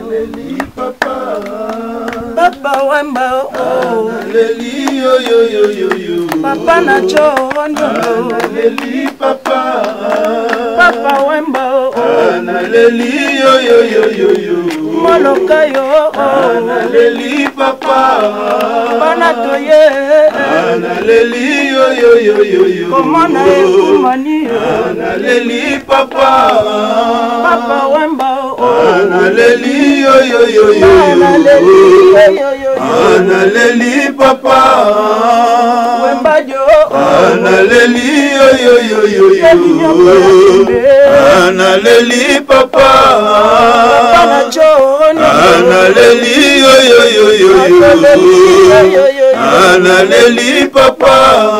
Analeli papa. Papa Wemba oh. Analeli yo yo yo yo yo. Papa Nacho Analeli papa. Papa Wemba oh. Analeli yo yo yo yo yo. Moloka yo oh. Analeli papa. Banatoye. Analeli yo yo yo yo yo. Komana ekumani. Analeli papa. Papa Wemba oh. Analeli yo yo yo yo. Analeli yo yo yo. Analeli papa. Wemba jo. Analeli yo yo yo yo yo. Analeli papa. Papa Nacho. Analeli yo yo yo yo yo. Analeli papa.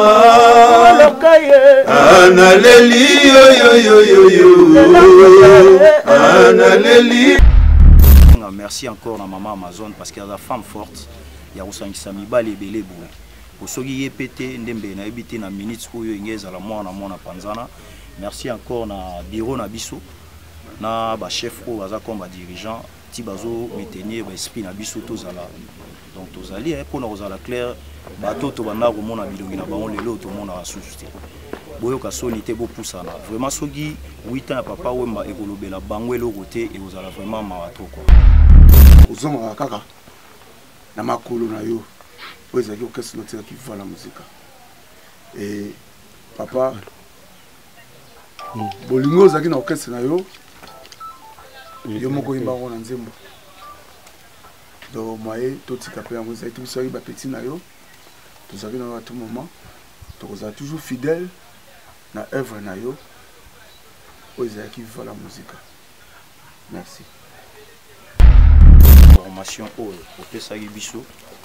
Analeli yo yo yo yo yo. Analeli. Merci encore à maman Amazon parce qu'elle est une femme forte. Il y a aussi un sami bali belé boule. Pour ceux qui pété ndembe na habité na minutes où il y a la moi na panzana. Merci encore na bureau na biso na ba chef ou baza comme ba dirigeant ti bazo maintenir ba esprit na biso tozala. Donc tozali pour na ozala clair bato to banda ko mona bilongi na bango lelo to mona asuste. Boyo ka sonité bo poussana. Vraiment soki 8 ans papa Wemba ekolobela bango eloko te et ozala vraiment marato quoi. Uzonga kaka na makolo na yo oza ki okesi lotia ki vala muzika et papa bolingo ozaki na okesi na yo yo moko yimba ko na nzembo do moye totika pe yango ezali tosali ba petit na yo tozaki na tout moment toza toujours fidèle na œuvre na yo oza ki vala muzika. Merci. Formation au Pesagi Bisso.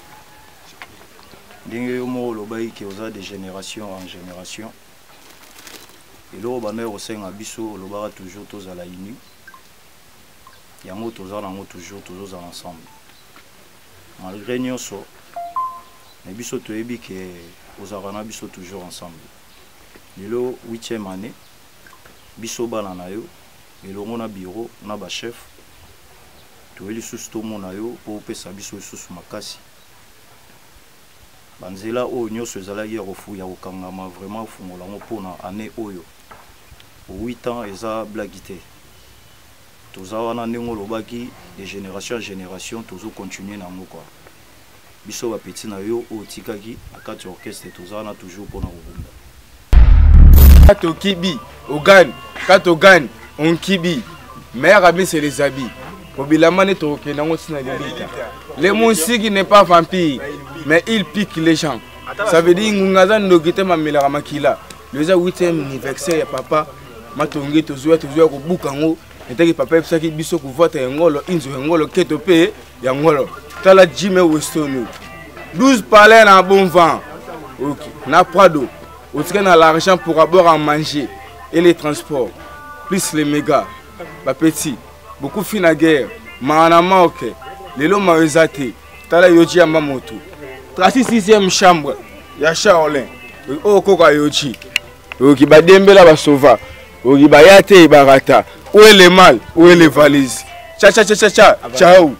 Dingue mo lobai qui osa de génération en génération. Et là banner au sein à Bisso lobara toujours tous à la uni. Yango tous en toujours ensemble. Malgré nyonso mais Bisso to ebi que osarana Bisso toujours ensemble. Lelo 8e année Bisso balana yo et longo na bureau na ba chef. Tu es sous tout mon ayo pour pesa biso sous makasi. Banzela o nyoso ezala hier au fou ya okangama vraiment fungola ngo pona année oyo. Pour 8 ans eza blagité. Toza wana ndingo lobaki de génération en génération tozo continuer na ngo quoi. Biso ba petit na yo o tikaki akati orchestre toza wana toujours pona kobunda. Kato kibi, ogan, kato gan, on kibi. Meilleur ami c'est les habits. Le musique n'est pas vampire, mais il pique les gens. Ça veut dire que nous avons fait ma mère makila. Le 8e anniversaire, papa, m'a tongé toujours au boucango. Et que papa a dit que vote ngolo, inzo ngolo, ketope, yangolo. Tala Jimmy Weston. 12 palais en bon vent. Ok, n'a pas d'eau. On a l'argent pour avoir à manger et les transports. Plus les mégas, ma petit. Beaucoup fin à guerre, manama ok, les lots marizate, tala yoji à mamoto. 36e chambre, ya Shaolin, o koka yoji. Oki ba dembe la ba sova, oki ba yate barata. Où est le mal, où est les valises? Ciao.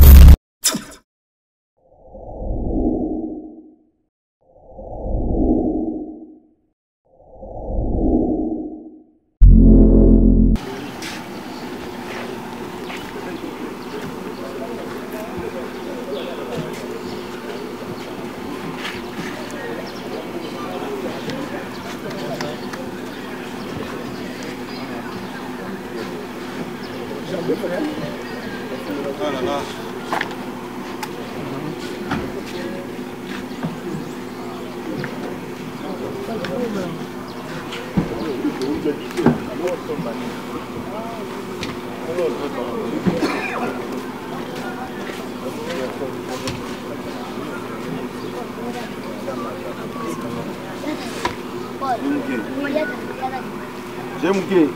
J'aime que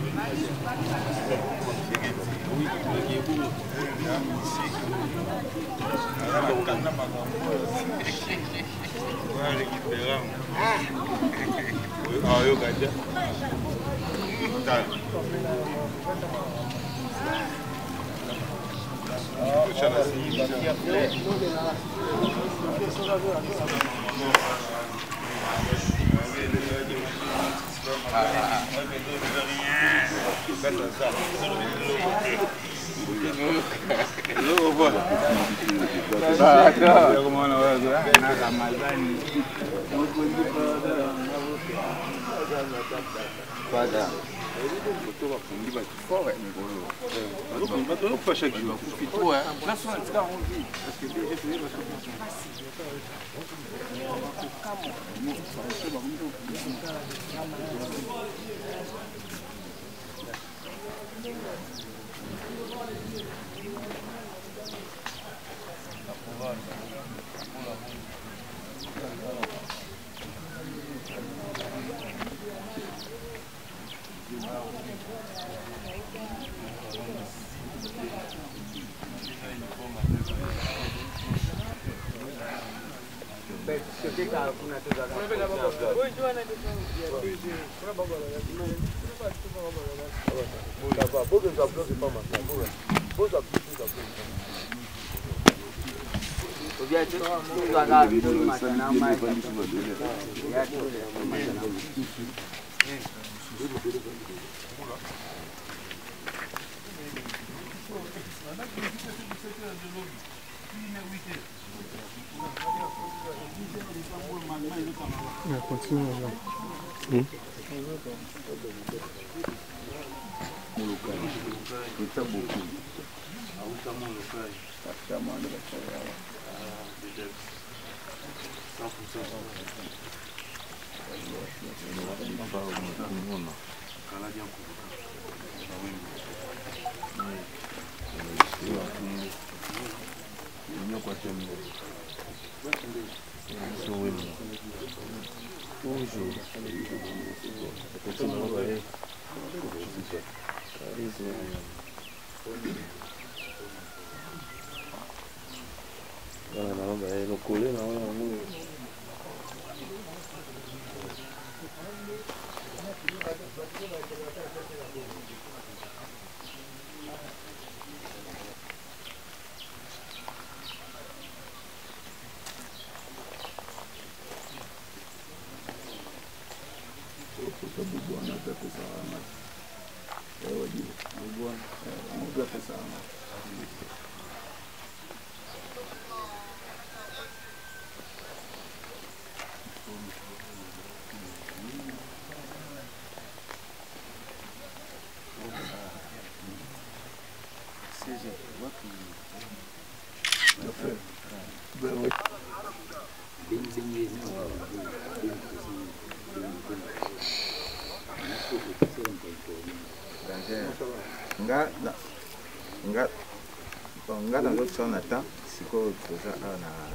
nga nazosala ta sikoyo toza awa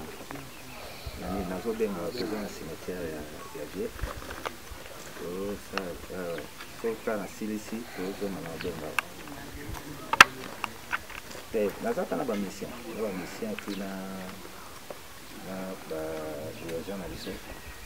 nazobenga toza na cimetière ya vie soka na silisi tozoma na obenga nazaka na bamission epi na badirigant na biso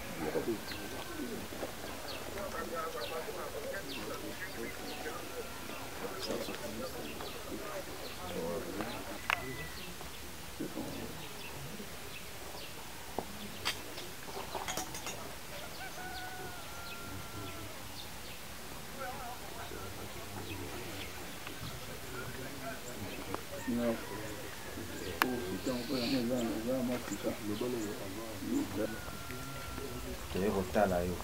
toye kotala yo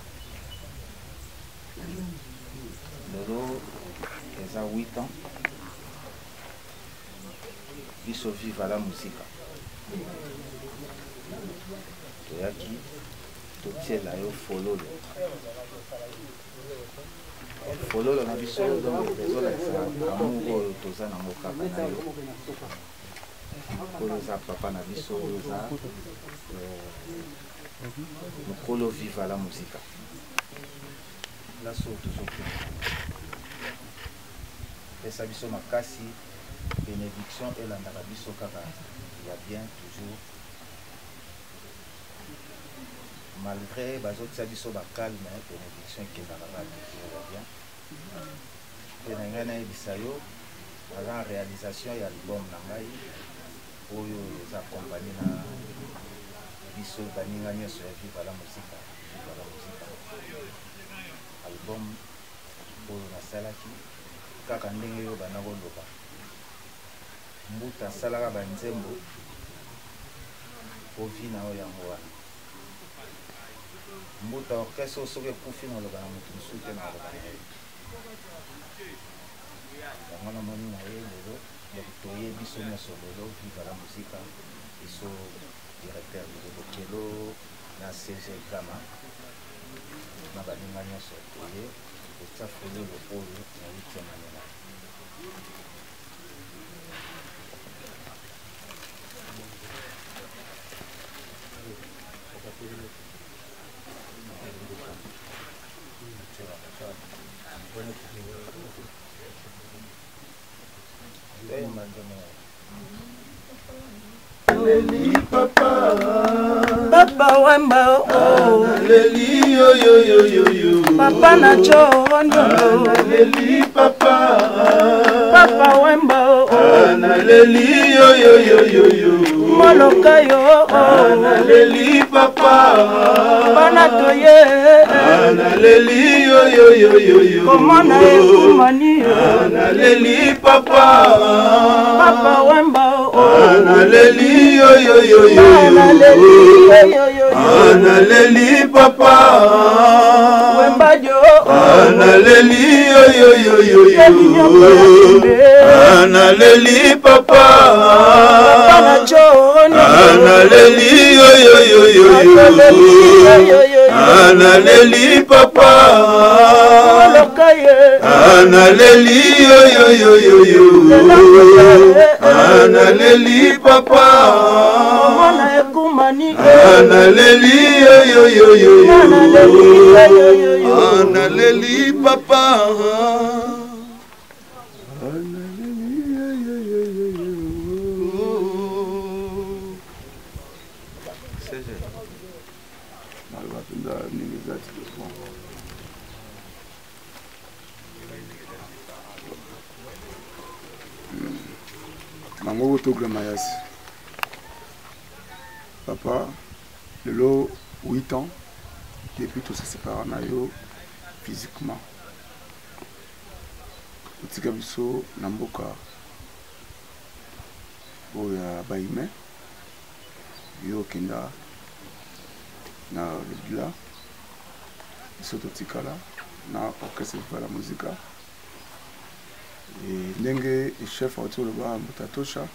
lelo eza 8 ans biso viva la musika toyaki totiela yo fololo na biso ezolakisa amour oyo toza nango kaka na yo mokolo oza papa na biso oyo oza mokolo viva la musika laso tozokende pesa biso makasi bénédiction elandaka biso kaka ya bien toujours malgré bazotisa biso bakalme bénédiction ekendaka kaka toujours ya bien mpe na ngai nayebisa yo aza na réalisation ya album na ngai oyo eza kompani na biso baninga nyonso ya Viva la Musica album oyo nasalaki kaka ndenge oyo bana koloba mbuta asalaka banzembo ovi na oyo yango wana mbuta orchestre oyo soki ekufi naloba na moto mosusu te naloba na ye yango namoni na ye lelo donc toye biso nyonso lelo Viva la Musica biso directeur Bokelo na CG Gama na baninga nyonso toye kotia fololo oyo na 8e année na Papa Wemba oh Leli yo yo yo yo yo Papa Nacho Leli papa Papa Wemba oh Leli yo yo yo yo yo Moloka yo oh Leli papa Bana toye Leli yo yo yo yo yo Komona ekumani Leli papa Papa Wemba oh Leli yo yo yo yo Leli papa Wemba jo Leli yo yo yo yo Leli papa Papa Nacho Leli yo yo yo yo Leli papa Moloka ye Leli yo yo yo yo Leli papa Komona ekumani Leli yo yo yo yo Leli papa Mango Togla Mayas. Papa, le lot 8 ans, depuis tout ça séparé physiquement. Otika biso na mboka oya baime yo kenda na lobila biso totikala na orchestre Viva la Musica et ndenge chef autour loba mutatosha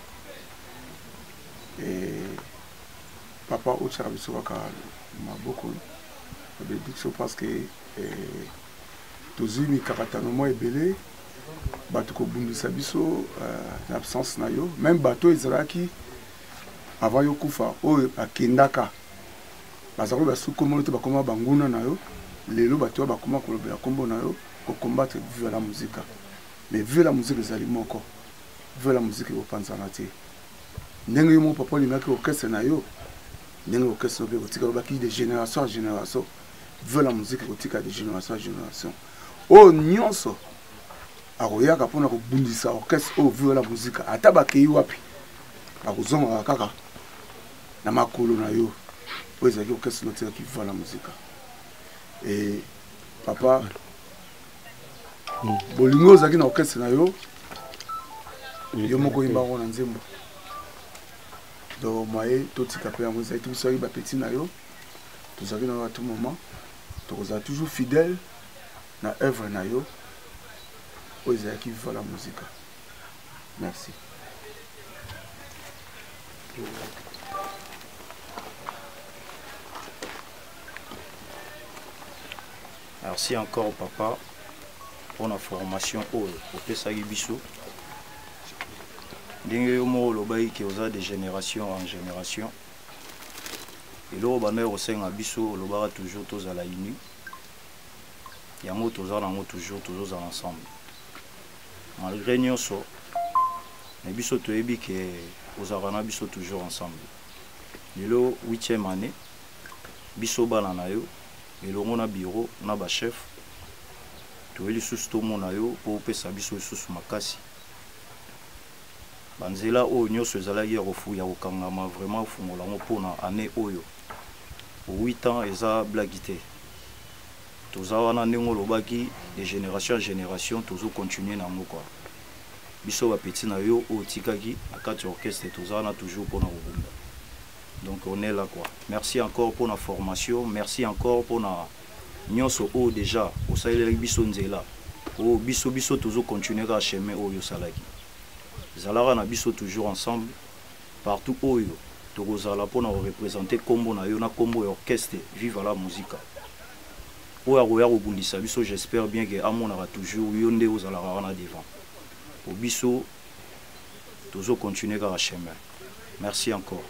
et papa ochara biso kaka maboko bénédiction parce que tozwi mikakatano mo ebele bato kobundisa biso na absence na yo même bato ezalaki avant yo kufa oyo akendaka bazali basukomona te bakoma banguna na yo lelo bato bakoma kolobela kombo na yo kokombattre Viva la Musica mais Viva la Musica ezali moko Viva la Musica ekopanzana te ndenge yo mo papa olingaki orchestre na yo ndenge orchestre obe kotika lobaki de génération en génération Viva la Musica ekotika de génération en génération oyo nyonso akoyaka mpona kobundisa orchestre oyo Viva la Musica ata bakei wapi akozongaka kaka na makolo na yo oyo ezalaki orchestre lotikaki Viva la Musica et papa bolingo ozalaki na orchestre na yo yo moko oyimbango na nzembo donc moye totika mpe yango ezalaki biso yaki bapeti na yo tozalaki na yo à tout moment tokozala toujours fidèle na œuvre na yo oyo ezalaki Viva la Musica. Merci. Merci encore papa pour la formation au pesaki biso ndenge yo mo lobai ki oza de génération en génération et lo bana yo senga biso lobara toujours tozala uni yango tozala nango toujours ensemble malgré nyonso na biso toyebi ke ozalaka na biso toujours ensemble. Lelo 8e année biso bana na yo elongo na bureau na ba chef toyeli susu tomona yo po opesa biso lisusu makasi banzela oyo nyonso ezalaki ya kofuya kokangama vraiment ofungola ngo mpona année oyo 8 ans eza blagi te toza wana ndenge olobaki de génération en génération tozocontinue nango kwa biso bapeti na yo oyo otikaki na kati ya orchestre toza wana toujours mpona kobunda. Donc on est là quoi. Merci encore pour la formation, merci encore pour la nyonso o déjà au salé biso nzela. O biso biso toujours continuer à chemin o yo salaki. Zalara na biso toujours ensemble partout o yo. Tozala pour na représenter combo na yo na combo orchestre vive la musique. O ya roya obundisa biso j'espère bien que amonara toujours yo nde ozalara na devant. O biso toujours continuer à chemin. Merci encore.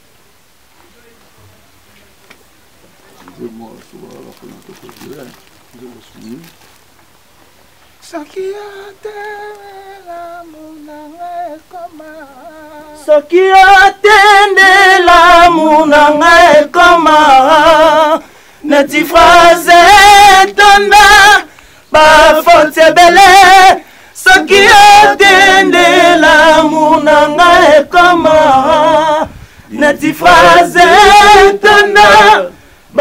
Soki atendela munanga ekoma neti phrase etonda bafonte ebele. Soki atendela munanga ekoma neti phrase etonda.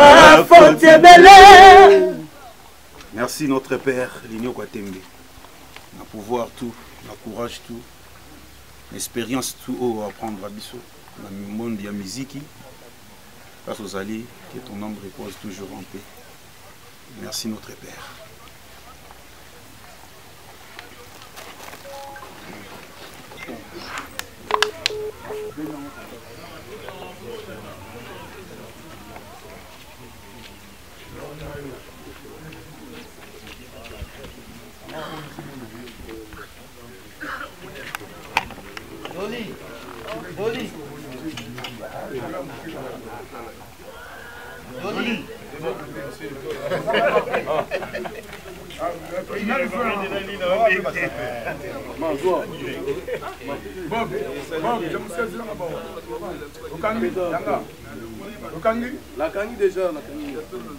Merci notre Père, Ligno Kwatembe. On a pouvoir tout, on a courage tout, l'expérience tout haut à prendre à Bissot. Dans le monde de la musique, grâce aux alliés, que ton nom repose toujours en paix. Merci notre Père. La cangi déjà, la cangi.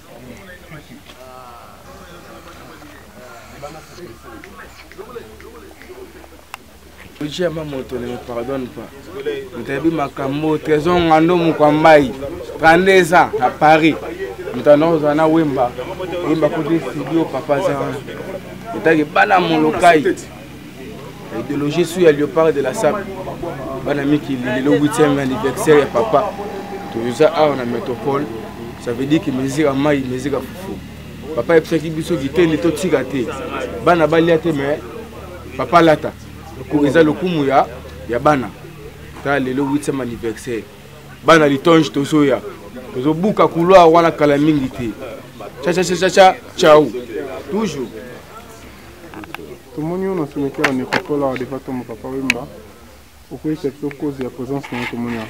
Uchema moto ne me pardonne pas. Mtebi makambo trésor ngando mukwambai 32 ans à Paris. Mutano zana wemba. Wemba côté studio papa zana. Etaki bana molokai. Idéologie sur le léopard de la sable. Bana miki le 8e anniversaire ya papa. Toujours à la métropole. Ça veut dire que mesira mai mesira fufu. Papa est petit biso gité le to tigate. Bana balia te mais papa lata. Kouriza lokumu ya bana. Ta le 8e anniversaire. Bana litonge tozoya. Tozo buka couloir wana kala mingi te. Cha ciao. Toujours. Tout le monde a soumis à nécropole à débattre mon papa Wimba. Pourquoi c'est plutôt cause de la présence de notre monde?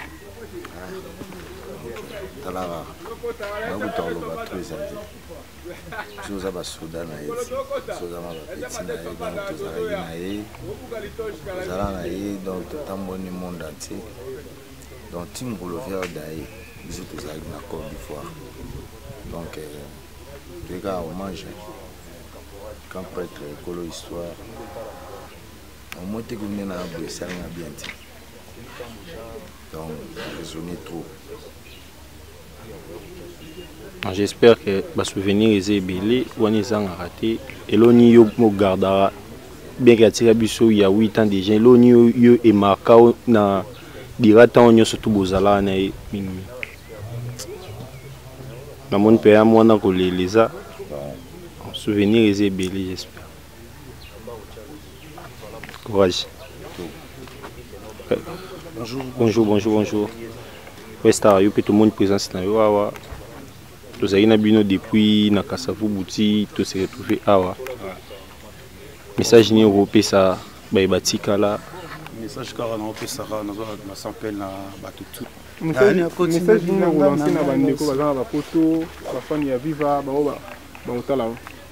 Talara, on a très si vous avez Soudan, donc tout monde entier. Donc Tim Boulover d'ailleurs, nous tous avec la Côte d'Ivoire. Donc les gars, on mange. Quand prêtre écolo histoire, au moins que nous n'avons pas de ça, bien. Donc raisonner trop. J'espère que les souvenirs sont belés, on sont ratés. Et l'on y gardera bien qu'il y a 8 ans déjà. L'on y est marqué na dirata on y surtout bozala na na mon père moi na ko les a souvenirs sont belés, j'espère. Courage. Bonjour. Westar, yo tout le monde présent na yo awa. Tous les gens depuis Nakasavu Bouti, tous se retrouvent awa. Message ni européen ça, batika là. Message car on peut ça, on s'appelle na batutu. Message ni on lancer na bandeko bazana ba photo, ba fan ya viva ba ba otala.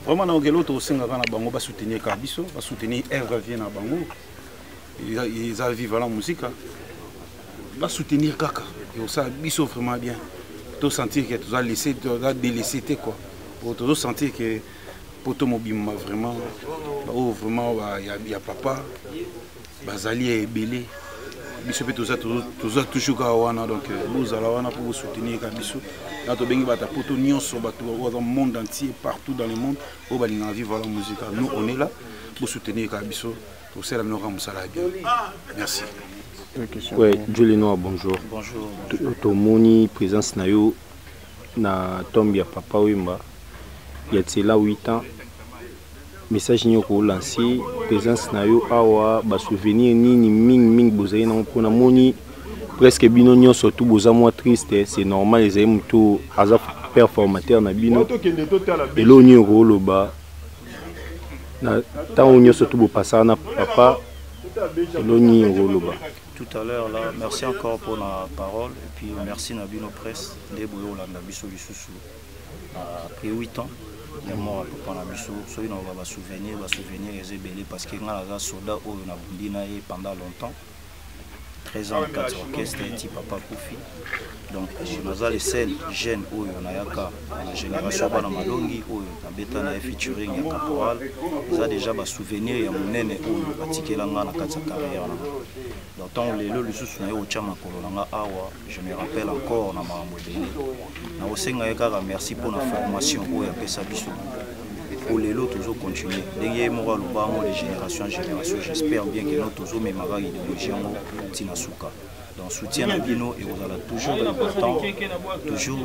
Vraiment, dans l'autre, au sein de la bango, va soutenir Kabiso, va soutenir Eve vient à bango. Ils a vivre la musique. Va soutenir Kaka. Et ça, Biso vraiment bien. Pour sentir que tu as laissé, tu as délaissé quoi. Pour sentir que pour tout mobile vraiment, vraiment, il y a papa, Bazali est belé. Biso peut toujours kawana donc vous allez pour vous soutenir Kabiso. Là tu bengi bata poto nyonso bato au monde entier partout dans le monde au balinga vivre la musique. Nous on est là pour soutenir Kabiso pour ça la nora musala bien. Merci. Ouais, Dieu Noir, bonjour. Bonjour. Tomoni présence na yo na tombe ya papa Wemba. Il y a là 8 ans. Message ni ko lancer présence na yo awa ba souvenir ni ming bozai na pona moni presque bino nyo surtout boza moi triste c'est normal les amis tout azaf performateur na bino et lo ni rolo ba na tant nyo surtout bo passer na papa lo ni rolo ba. Tout à l'heure là, merci encore pour la parole et puis merci na bino presse de boyo la biso lisusu après 8 ans. Il y a mort papa na biso so ina va souvenir les belé parce que nga la soldat o na bundina et pendant longtemps 13 ans 4 orchestres et papa Kofi donc je nazal les scènes jeunes o na yaka la génération bana malongi o na beta na featuring ya caporal ça déjà ba souvenir ya monene o batikela nga na kati carrière donc tant les le sous na yo chama kolonanga awa je me rappelle encore na ma modèle na osenga yaka merci pour la formation o ya pesa biso pour les lots toujours continuer derrière moi le banc de génération en génération j'espère bien que nous toujours même avec idéologie en tinasuka donc soutien à Bino et vous allez toujours important toujours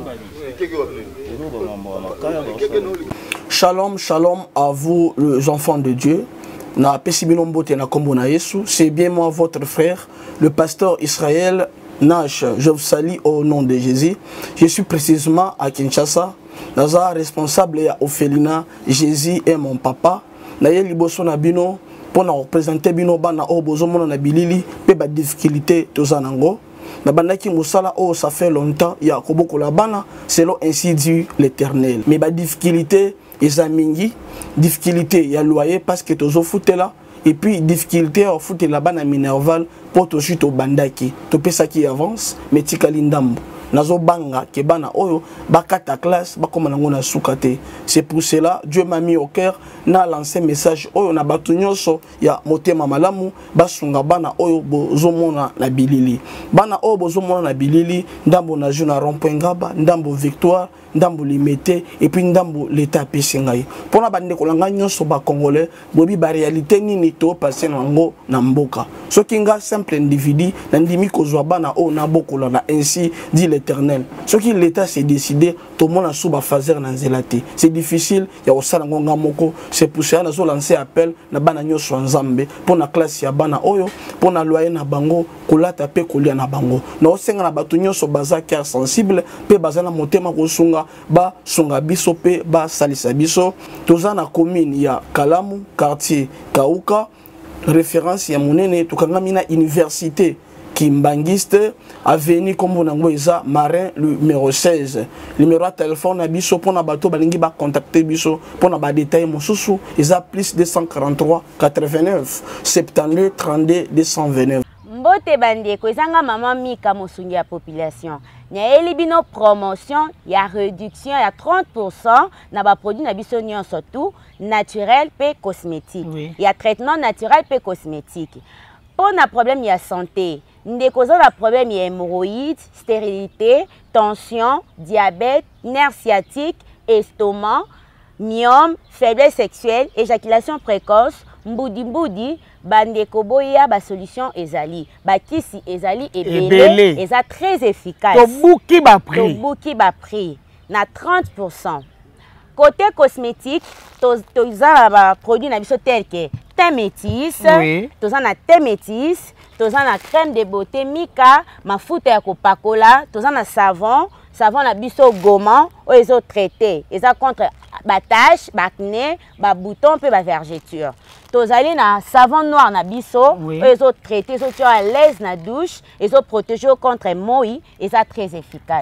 Shalom shalom à vous les enfants de Dieu. Na pesi bino mbote na kombo na Yesu, c'est bien moi votre frère le pasteur Israël Nash. Je vous salue au nom de Jésus. Je suis précisément à Kinshasa. Naza responsable ya Ophelina, Jésus est mon papa. Na ye liboso na bino pour na représenter bino bana o bozomona na bilili pe ba difficulté tozanango. Na bandaki musala o ça fait longtemps ya koboko la bana selon ainsi dit l'Éternel. Mais ba difficulté ezamingi, difficulté ya loyer parce que tozo foutela et puis difficulté au foot là-bas na Minerval pour to chute au bandaki. To pesa qui avance mais tikali ndambo. Nazo banga ke bana oyo bakata classe bakoma nango na sukate. C'est pour cela Dieu m'a mis au cœur na lancé message oyo na batu nyonso ya motema malamu basunga bana oyo bozomona na bilili. Bana oyo bozomona na bilili ndambo na juna rond-point Ngaba, ndambo Victoire, ndambo Limete et puis ndambo l'état pesingai. Pona bande kolanga nyonso ba congolais bobi ba réalité nini to passer nango na mboka. Soki nga simple individu ndimi kozwa bana oyo na bokola na ainsi dit l'Éternel. Ce qui l'État s'est décidé, tout le monde a souba fazer na zelati. C'est difficile, il y a aussi ngonga moko. C'est pour ça que nous lancé appel na bana nyoso nzambe pour na classe ya bana oyo, pour na loyer na bango, kolata pe kolia na bango. Na osenga na batu nyoso baza cœur sensible, pe baza na motema kosunga ba sunga biso pe ba salisa biso. Toza na commune ya Kalamu, quartier Kauka, référence ya monene tukanga mina université Kimbangiste, avenue Kombonangoeza, Marin, numéro 16. Numéro de téléphone à Bisso, pour na bateau, balingi ba contacter Bisso, pour na ba détail mon sous, ils a plus 243 89 72 32 229. Mbote bandeko ezanga maman Mika mosungi ya population. Nya elibino promotion, ya réduction ya 30% na ba produit na biso nyon surtout naturel pe cosmétique. Oui. Ya traitement naturel pe cosmétique. Pour na problème ya santé, ndeko za problème ya hémorroïdes, stérilité, tension, diabète, nerf sciatique, estomac, myome, faiblesse sexuelle, éjaculation précoce, mboudi bandeko boya ba solution ezali. Ba kisi ezali ebele, eza très efficace. Tobuki ba prix na 30%. Côté cosmétique, toza ba produit na biso tel que thé métis, oui. Toza na thé métis, toza na crème de beauté Mika, mafuta ya kopakola, toza na savon na biso gommant o ezo traité, eza contre ba tache, ba acné, ba bouton pe ba vergeture. Tozali na savon noir na biso, oui. O ezo traité, ezo tu à l'aise na douche, ezo protéger contre moi, eza très efficace.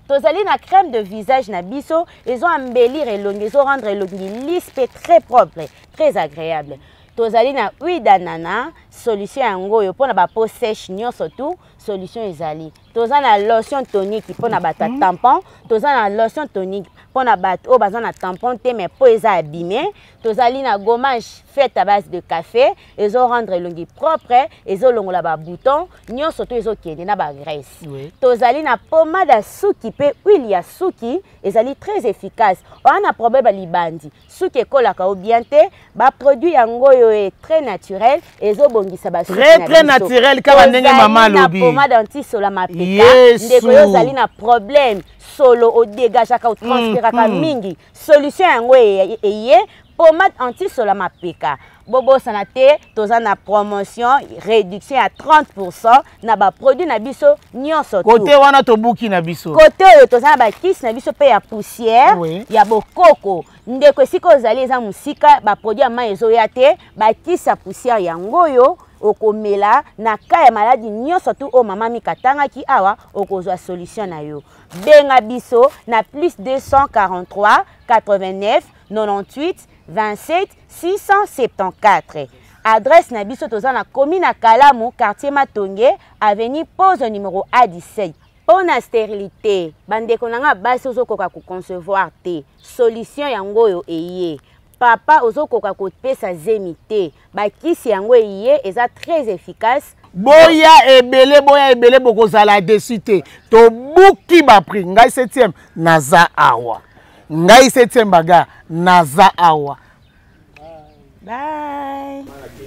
Tozali na crème de visage na biso, ils ont embellir elongi, ils ont rendre elongi lisse et très propre, très agréable. Tozali na huile d'ananas, solution yango yo pona ba peau sèche nyonso tout, solution ezali. Tozali na lotion tonique pona ba tampon, tozali na lotion tonique pona ba o bazana na tampon te mais peau eza abîmé. Tozali na gommage fait à base de café, ils ont rendre elongi propre, ils ont longola ba bouton, nyonso tout ils ont kende na ba graisse. Tozali na pommade à suki pe huile ya suki, ezali très efficace. On a problème ba libandi. Suki ekolaka bien te, ba produit yango yo est très naturel, ils ont bongisa ba suki très naturel kama ndenge mama lobi. Pommade anti-sola mapeka, ndeko yo zali na problème solo au dégagaka au transpiraka mingi. Solution yango eye pommade anti-sola mapeka. Bobo sanate, toza na promotion, réduction à 30% na ba produit na biso nyonso. Côté wana tobuki na biso. Côté oyo toza na ba kisi na biso pe ya poussière, ya bokoko. Ndeko siko zali eza musika ba produit ya mayezo ya te, ba kisi ya poussière yango yo okomela na ka ya maladie nyonso tu o mama mikatanga ki awa okozwa solution na yo. Benga biso na plus 243 89 98 27 674. Adresse na biso toza na commune na Kalamu, quartier Matonge, avenue Pose numéro A17. Pour la stérilité, bandeko nanga basi ozokoka ko concevoir te. Solution yango yo eye. Papa ozokoka ko pesa zemite. Ba kisi yango eye eza très efficace. Boya ebele bokozala dessus te. To buki ba prix ngai 7e naza awa. Ngai 7e baga naza awa. Bye.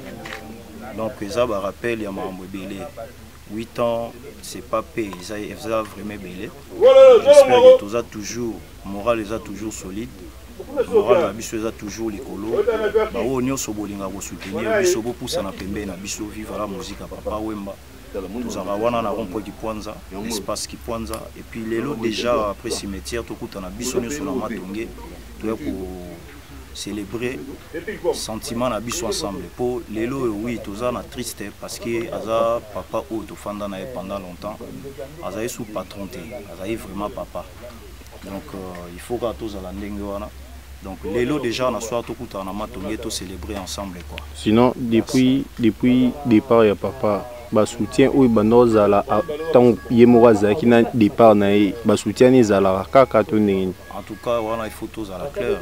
Donc ça va rappel ya mambo belé. 8 ans, c'est pas payé, ça vraiment belé. J'espère que tout ça toujours moral est toujours solide. Moral na biso est toujours l'écolo. Ba o nyonso bolinga ko soutenir biso bo poussa na pembe na biso vivre la musique à papa Wemba. Nous avons wana na rond-point qui Kwanza, espace qui Kwanza et puis lelo déjà après cimetière to kuta na biso nyonso na Matonge. Pour célébrer sentiment na biso ensemble pour lelo oui toza na triste parce que aza papa ou to fanda na pendant longtemps aza sous patron te aza vraiment papa donc il faut que toza la ndenge wana donc lelo déjà na soir to kuta na Matonge to célébrer ensemble quoi. Sinon depuis départ ya papa ba soutien ou banoza la tant yemoraza qui na départ na ba soutien ezala kaka to ndenge. En tout cas, voilà, il faut tous à la claire.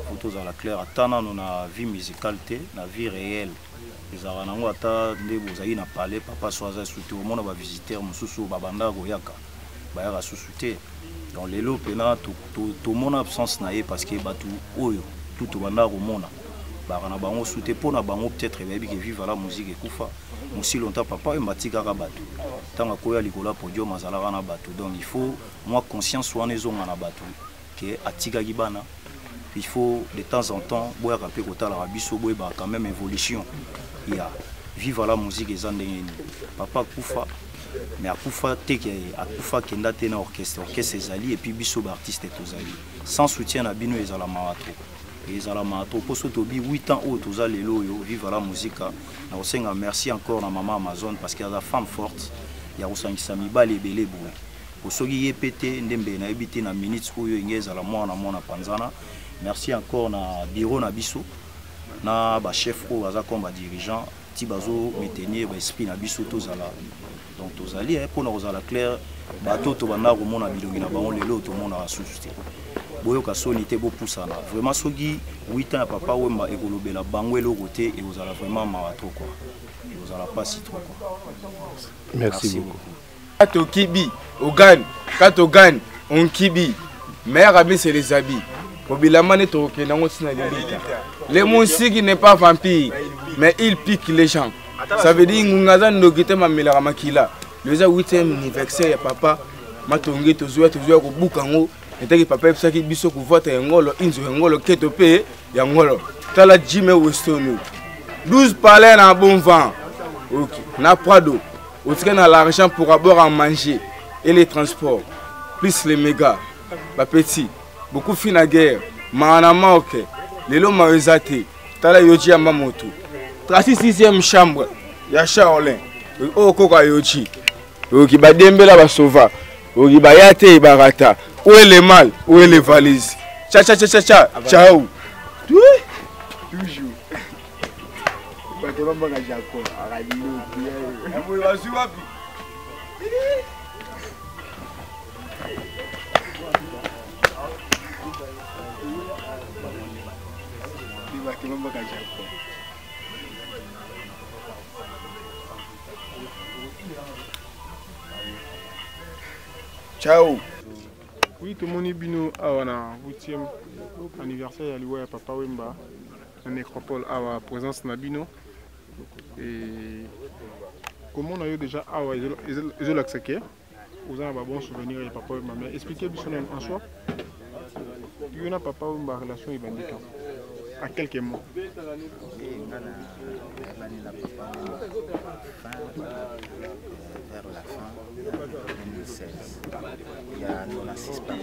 Attends, on a vie musicale, la vie réelle. Les Aranango ata vous avez parlé, papa soit soutenu au monde va visiter Moussou Babanda Goyaka. Bayara sous-souté. Donc les lots pena tout mon absence naïe parce que batu oyo tout banda au monde. Barana bango soutenu pour na bango peut-être baby qui vivent la musique et kufa. Moussi longtemps papa et matika batu. Tant que koya likola podium mazala na batu. Donc il faut moi conscience soit les hommes na batu. Atiga Gibana, il faut de temps en temps boire un peu côté la biso boire quand même évolution. Il y a vivre la musique et zandeni. Papa Koufa, mais à Koufa teke à Koufa kenda tena orchestre ezali et puis biso artiste tozali. Sans soutien na bino ezala maratro. Ezala maratro pour sotobi 8 ans au toza lelo yo vivre la musique. Na osenga merci encore na maman Amazon parce qu'elle est une femme forte. Il y a osangisa mibale belé boue. Osogi yepete ndembe na ebité na minutes oyo ngeza la mwana panzana. Merci encore na bureau na biso na ba chef o baza comme ba dirigeant ti bazo maintenir ba esprit na biso tozala. Donc tozali pour na ozala clair bato to bana ko mona bilongi na bango lelo to mona asuste. Boyo ka sonité bo poussana. Vraiment sogi 8 ans papa Wemba ekolobela bango elo côté et ozala vraiment marato quoi. Et ozala pas si trop quoi. Merci beaucoup. Kato kibi, Ogan, Kato Gan, on kibi. Meilleur ami c'est les habits. Mobilamane toke nango sina lelita. Le musique n'est pas vampire, mais il pique les gens. Ça veut dire ngungaza ndogite mamela makila. Le 8e anniversaire ya papa Matonge tozoya ko bukango. Etaki papa epsaki biso ko voter ngolo inzo ngolo keto pe ya ngolo. Tala Jimmy Weston. 12 palais en bon vent. OK, na Prado. On a l'argent pour avoir à manger et les transports, plus les mégas, les petits, beaucoup fin à guerre, manama ok, les lots marizate, tala yoji amamoto, 36e chambre, ya Shaolin, o koka yoji, oki ba dembela ba sova, oki ba yate barata, Où est le mal? Où est les valises? Ciao, ciao, ciao, ciao. Ciao. Toujours. Ciao. Oui, tout le monde est bino à la 8e anniversaire de Papa Wemba, la nécropole à la présence de Bino. Et comment on a eu déjà à l'accès vous avez un bon souvenir de Papa Wemba. Mais expliquez-vous en soi. Il y a Papa Wemba relation évangélique. À quelques mots. Vers la fin de 2016, il y a 96 pas.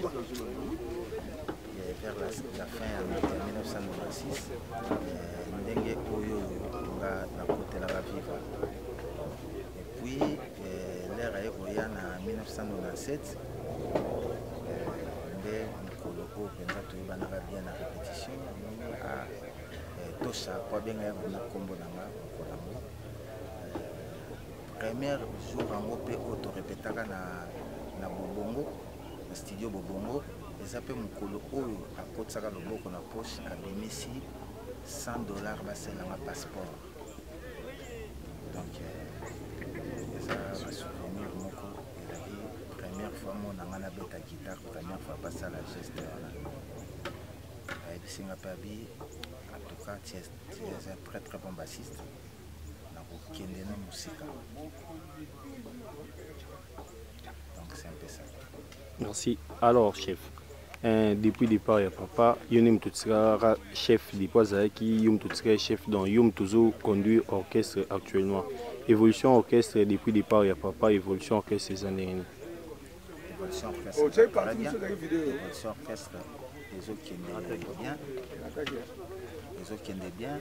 Vers la fin de 1996, Ndenge Oyo na côté la Viva. Et puis, l'ère a en 1997, Nikolo Penza Toyibana bien la répétition. Tosha, quoi bien na combo premier jour en OP auto répétaka na Bobongo, na studio Bobongo, les appels Mukolo Oyo à côté de loboko na poche à Bimisi $100 basé dans ma passeport. Donc ça va souvenir moko et la première fois mon nangana beta guitare, première fois passer à la geste et bisinga pabi en tout cas tu es un très bon bassiste. Donc c'est un peu ça. Merci. Alors chef, depuis le départ ya papa, yonim tutsira chef depuis Zaki, yom tutsira chef dans yom toujours conduit orchestre actuellement. Évolution orchestre depuis le départ ya papa, évolution orchestre ces années. Évolution orchestre. Évolution orchestre. Les autres qui aiment bien. Les autres qui aiment bien.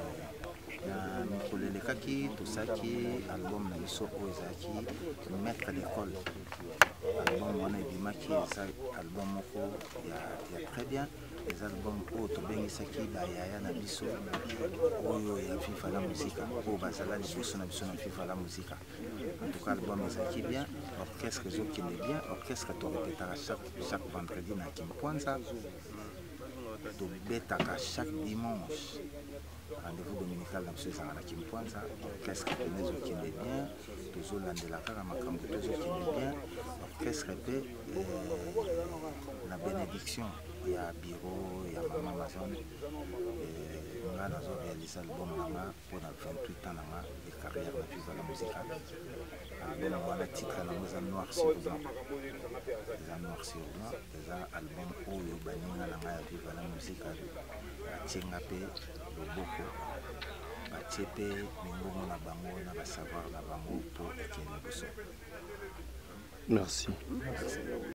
Mikolelekaki tosaki album na biso oyo ezalaki maître d'école album wana ebimaki eza album moko ya très bien eza album oyo tobengisaki bayaya na biso oyo ya viva la musika oyo bazala liboso na biso na viva la musika en tout cas album ezalaki bien orchestre ezokende bien orchestre torepetaka chaque vendredi na Kimpwanza tobetaka chaque dimanche rendez-vous dominical dans ce à la Kimpwanza, orchestre qui est bien, toujours l'andela Karamakam, toujours qui est bien, orchestre épée, la bénédiction, il y a bureau, il y a maman Amazon, on a réalisé l'album pour 28 ans de carrière de Viva la Musica. Album on a titre la noir sur blanc, les noir sur blanc, les albums où il y a Viva la Musica, la Tchengape. Beaucoup batepe mingomo na bango na ba savoir na bango pour ekene boso. Merci.